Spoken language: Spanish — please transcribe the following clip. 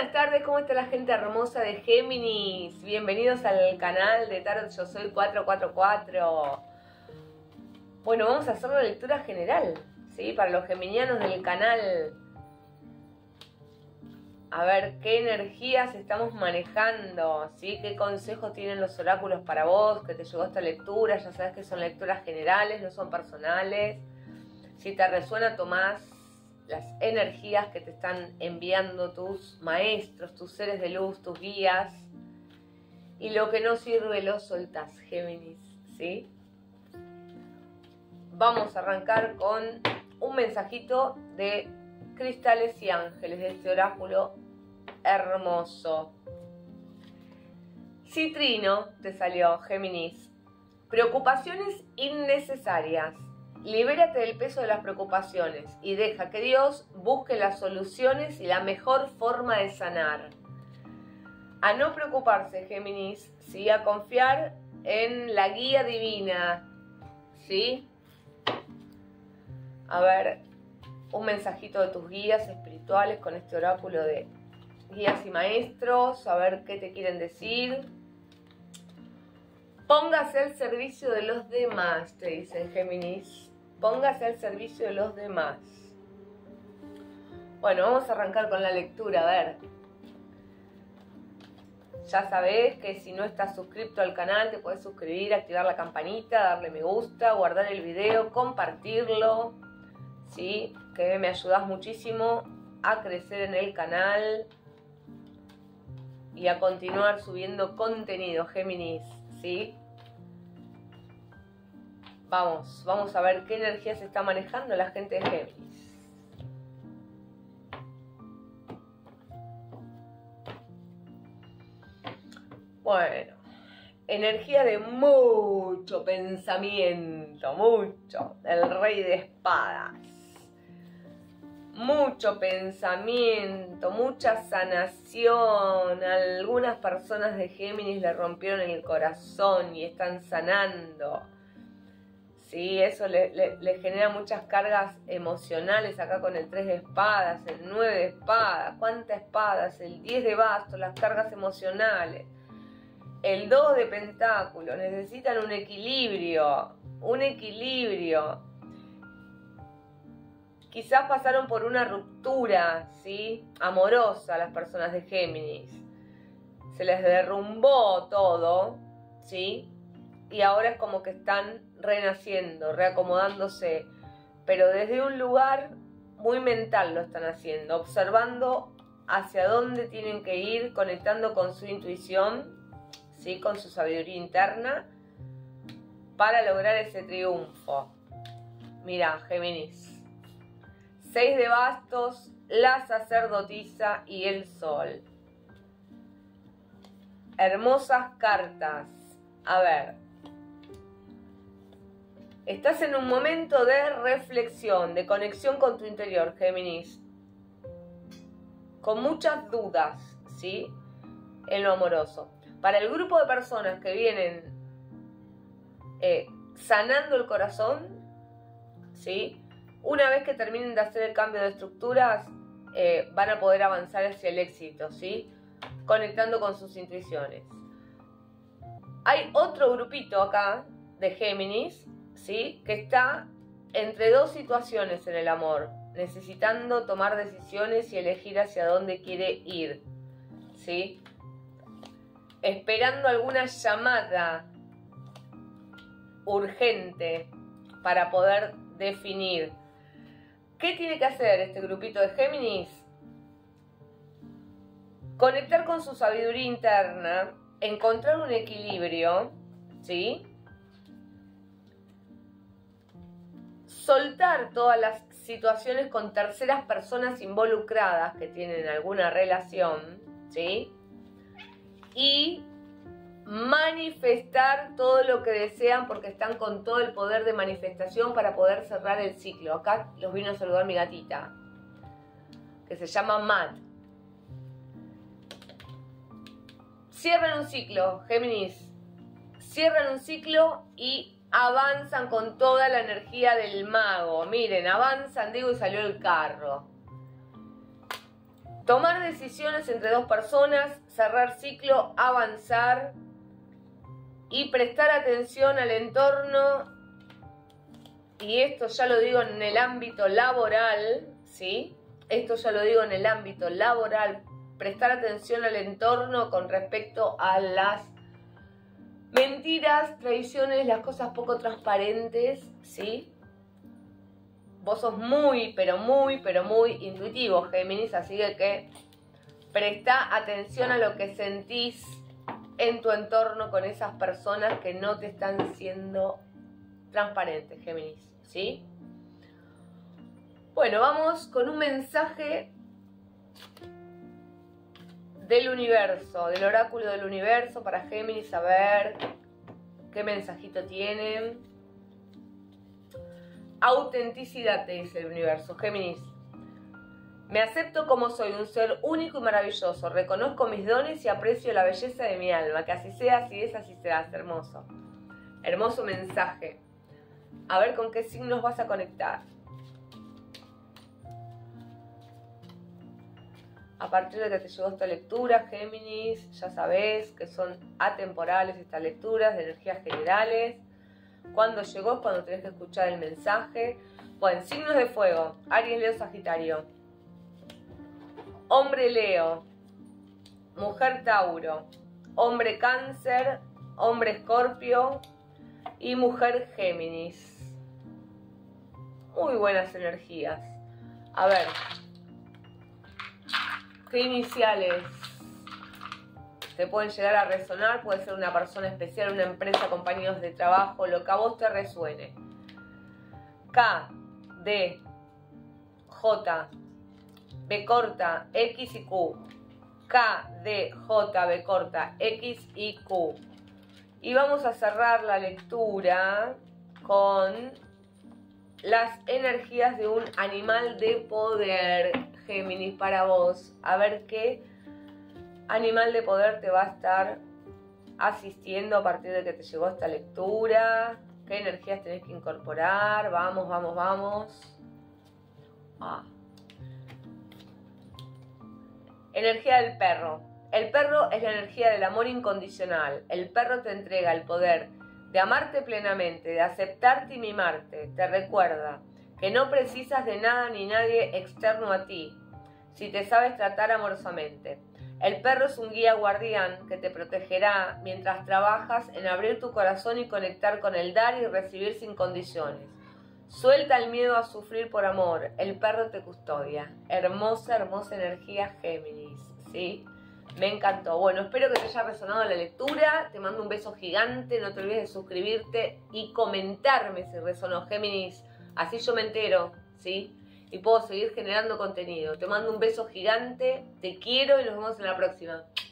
buenas tardes, ¿cómo está la gente hermosa de Géminis? Bienvenidos al canal de Tarot Yo Soy 444. Bueno, vamos a hacer la lectura general, ¿sí? Para los geminianos del canal. A ver qué energías estamos manejando, ¿sí? ¿Qué consejos tienen los oráculos para vos? Que te llegó esta lectura, ya sabes que son lecturas generales, no son personales. Si te resuena, tomás las energías que te están enviando tus maestros, tus seres de luz, tus guías. Y lo que no sirve lo soltás, Géminis, ¿sí? Vamos a arrancar con un mensajito de cristales y ángeles de este oráculo hermoso. Citrino te salió, Géminis. Preocupaciones innecesarias. Libérate del peso de las preocupaciones y deja que Dios busque las soluciones y la mejor forma de sanar. A no preocuparse, Géminis, ¿sí? A confiar en la guía divina, ¿sí? A ver, un mensajito de tus guías espirituales con este oráculo de guías y maestros, a ver qué te quieren decir. Póngase al servicio de los demás, te dicen, Géminis. Póngase al servicio de los demás. Bueno, vamos a arrancar con la lectura, a ver. Ya sabés que si no estás suscrito al canal, te puedes suscribir, activar la campanita, darle me gusta, guardar el video, compartirlo, ¿sí? Que me ayudas muchísimo a crecer en el canal y a continuar subiendo contenido, Géminis, ¿sí? Vamos a ver qué energía se está manejando la gente de Géminis. Bueno, energía de mucho pensamiento, mucho. El rey de espadas. Mucho pensamiento, mucha sanación. Algunas personas de Géminis le rompieron el corazón y están sanando. Sí, eso le genera muchas cargas emocionales acá con el 3 de espadas, el 9 de espadas, ¿cuántas espadas? El 10 de bastos, las cargas emocionales. El 2 de pentáculos, necesitan un equilibrio, Quizás pasaron por una ruptura, ¿sí? Amorosa las personas de Géminis. Se les derrumbó todo, ¿sí? Y ahora es como que están renaciendo, reacomodándose, pero desde un lugar muy mental lo están haciendo, observando hacia dónde tienen que ir, conectando con su intuición, ¿sí? Con su sabiduría interna, para lograr ese triunfo. Mira, Géminis, 6 de bastos, la sacerdotisa y el sol. Hermosas cartas. A ver. Estás en un momento de reflexión, de conexión con tu interior, Géminis. Con muchas dudas, ¿sí? En lo amoroso. Para el grupo de personas que vienen sanando el corazón, ¿sí? Una vez que terminen de hacer el cambio de estructuras, van a poder avanzar hacia el éxito, ¿sí? Conectando con sus intuiciones. Hay otro grupito acá de Géminis, ¿sí? Que está entre dos situaciones en el amor, necesitando tomar decisiones y elegir hacia dónde quiere ir, ¿sí? Esperando alguna llamada urgente para poder definir. ¿Qué tiene que hacer este grupito de Géminis? Conectar con su sabiduría interna, encontrar un equilibrio, ¿sí? Soltar todas las situaciones con terceras personas involucradas que tienen alguna relación, ¿sí? Y manifestar todo lo que desean porque están con todo el poder de manifestación para poder cerrar el ciclo. Acá los vino a saludar mi gatita, que se llama Matt. Cierran un ciclo, Géminis. Cierran un ciclo y avanzan con toda la energía del mago. Miren, avanzan, digo, y salió el carro. Tomar decisiones entre dos personas, cerrar ciclo, avanzar y prestar atención al entorno. Y esto ya lo digo en el ámbito laboral, ¿sí? Esto ya lo digo en el ámbito laboral. Prestar atención al entorno con respecto a las mentiras, traiciones, las cosas poco transparentes, ¿sí? Vos sos muy, pero muy intuitivo, Géminis, así que presta atención a lo que sentís en tu entorno con esas personas que no te están siendo transparentes, Géminis, ¿sí? Bueno, vamos con un mensaje del universo, del oráculo del universo para Géminis, a ver qué mensajito tienen. Autenticidad, te dice el universo. Géminis, me acepto como soy, un ser único y maravilloso. Reconozco mis dones y aprecio la belleza de mi alma. Que así sea, así es, así será. Hermoso. Hermoso mensaje. A ver con qué signos vas a conectar. A partir de que te llegó esta lectura, Géminis, ya sabes que son atemporales estas lecturas de energías generales. Cuando llegó es cuando tenés que escuchar el mensaje. Bueno, signos de fuego: Aries, Leo, Sagitario. Hombre Leo, mujer Tauro, hombre Cáncer, hombre Escorpio y mujer Géminis. Muy buenas energías. A ver, ¿qué iniciales te pueden llegar a resonar? Puede ser una persona especial, una empresa, compañeros de trabajo, lo que a vos te resuene. K, D, J, B corta, X y Q. K, D, J, B corta, X y Q. Y vamos a cerrar la lectura con las energías de un animal de poder, Géminis, para vos. A ver qué animal de poder te va a estar asistiendo a partir de que te llegó esta lectura. ¿Qué energías tenés que incorporar? Vamos, vamos, vamos. Energía del perro. El perro es la energía del amor incondicional. El perro te entrega el poder de amarte plenamente, de aceptarte y mimarte. Te recuerda que no precisas de nada ni nadie externo a ti, si te sabes tratar amorosamente. El perro es un guía guardián que te protegerá mientras trabajas en abrir tu corazón y conectar con el dar y recibir sin condiciones. Suelta el miedo a sufrir por amor. El perro te custodia. Hermosa, hermosa energía, Géminis, ¿sí? Me encantó. Bueno, espero que te haya resonado la lectura. Te mando un beso gigante. No te olvides de suscribirte y comentarme si resonó, Géminis. Así yo me entero, ¿sí? Y puedo seguir generando contenido. Te mando un beso gigante. Te quiero y nos vemos en la próxima.